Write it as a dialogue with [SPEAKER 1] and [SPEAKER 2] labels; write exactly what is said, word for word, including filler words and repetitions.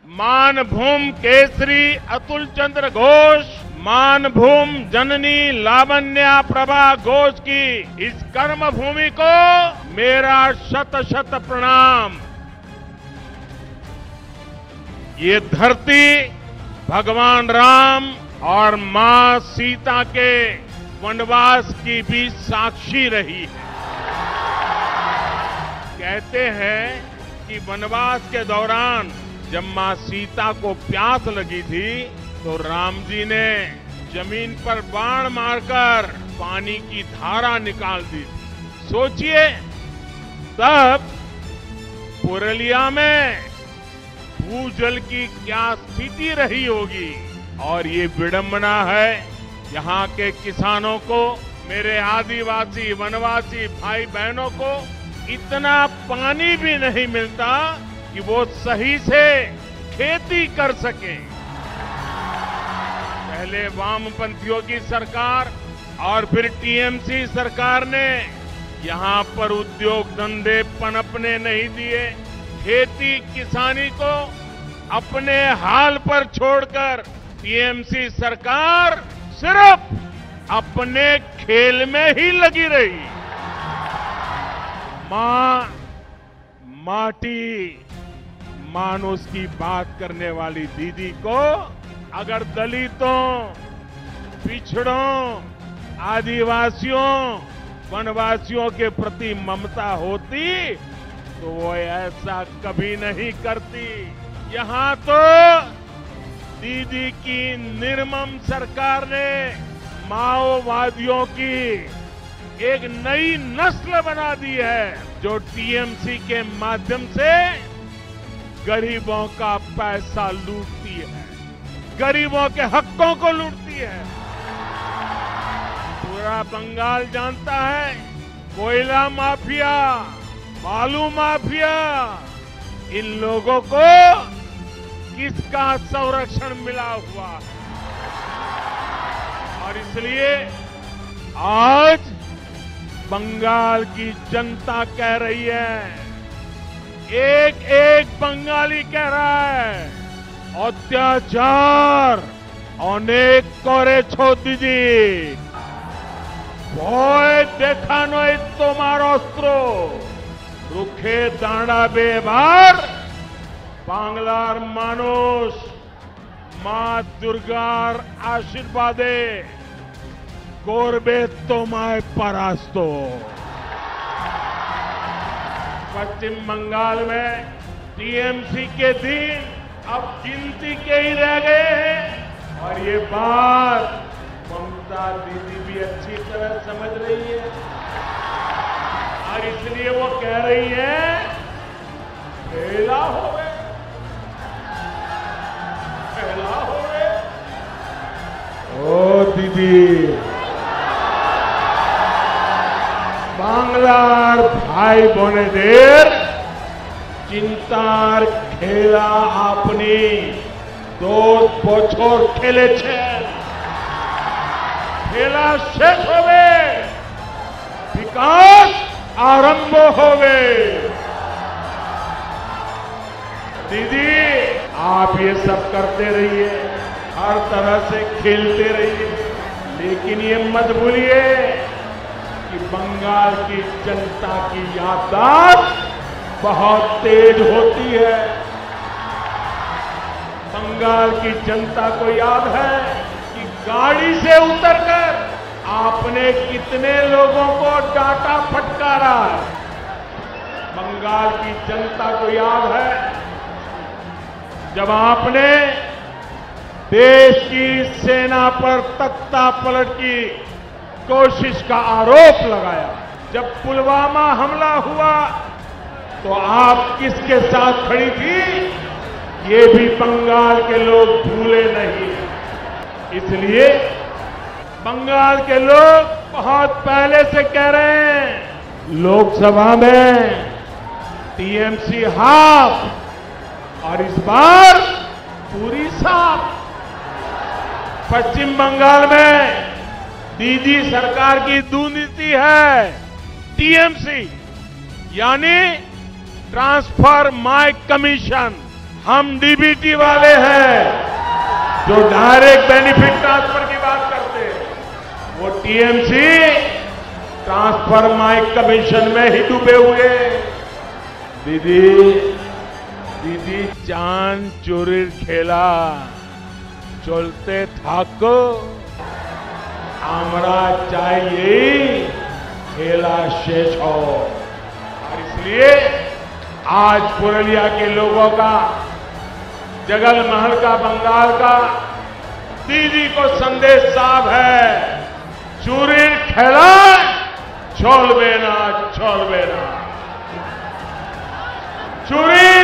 [SPEAKER 1] मानभूम केसरी अतुल चंद्र घोष, मानभूम जननी लावण्या प्रभा घोष की इस कर्म भूमि को मेरा शत शत प्रणाम। ये धरती भगवान राम और मां सीता के वनवास की भी साक्षी रही है। कहते हैं कि वनवास के दौरान जब मां सीता को प्यास लगी थी तो राम जी ने जमीन पर बाण मारकर पानी की धारा निकाल दी थी। सोचिए तब पुरलिया में भूजल की क्या स्थिति रही होगी। और ये विडंबना है यहाँ के किसानों को, मेरे आदिवासी वनवासी भाई बहनों को इतना पानी भी नहीं मिलता कि वो सही से खेती कर सके। पहले वामपंथियों की सरकार और फिर टीएमसी सरकार ने यहाँ पर उद्योग धंधे पनपने नहीं दिए। खेती किसानी को अपने हाल पर छोड़कर टीएमसी सरकार सिर्फ अपने खेल में ही लगी रही। मां माटी मानुष की बात करने वाली दीदी को अगर दलितों, पिछड़ों, आदिवासियों, वनवासियों के प्रति ममता होती तो वो ऐसा कभी नहीं करती। यहाँ तो दीदी की निर्मम सरकार ने माओवादियों की एक नई नस्ल बना दी है जो टीएमसी के माध्यम से गरीबों का पैसा लूटती है, गरीबों के हकों को लूटती है। पूरा बंगाल जानता है कोयला माफिया, बालू माफिया, इन लोगों को किसका संरक्षण मिला हुआ है। और इसलिए आज बंगाल की जनता कह रही है, एक एक बंगाली कह रहा है अत्याचार अनेक करे छो दीदी, भय देखानो তোমার অস্ত্র, রুখে দাঁড়াবে এবার বাংলার মানুষ মা দুর্গার আশীর্বাদে করবে তোমায় परास्त। पश्चिम बंगाल में टीएमसी के दिन अब गिनती के ही रह गए हैं और ये बात ममता दीदी भी अच्छी तरह समझ रही है और इसलिए वो कह रही है खेला हो गए, खेला हो गए। ओ दीदी বাংলার ভাই বোনেদের চিন্তার খেলা আপনি দশ বছর খেলেছেন, খেলা শেষ হবে, বিকাশ আরম্ভ হবে। दीदी आप ये सब करते रहिए, हर तरह से खेलते रहिए, लेकिन ये मत भूलिए कि बंगाल की जनता की याददाश्त बहुत तेज होती है। बंगाल की जनता को याद है कि गाड़ी से उतरकर आपने कितने लोगों को डांटा फटकारा। बंगाल की जनता को याद है जब आपने देश की सेना पर तख्ता पलट की कोशिश का आरोप लगाया। जब पुलवामा हमला हुआ तो आप किसके साथ खड़ी थी ये भी बंगाल के लोग भूले नहीं। इसलिए बंगाल के लोग बहुत पहले से कह रहे हैं लोकसभा में टीएमसी हाफ और इस बार पूरी साफ। पश्चिम बंगाल में दीदी सरकार की दुर्नीति है टीएमसी, यानी ट्रांसफर माय कमीशन। हम डीबीटी वाले हैं जो डायरेक्ट बेनिफिट ट्रांसफर की बात करते हैं। वो टीएमसी ट्रांसफर माई कमीशन में ही डूबे हुए। दीदी दीदी चांद चोरी खेला चलते थाको हमरा चाहिए खेला शेष हो। और इसलिए आज पुरुलिया के लोगों का, जगल महल का, बंगाल का दीदी को संदेश साफ है, चूरी खेला छोड़ बेना छोड़ बेना चूरी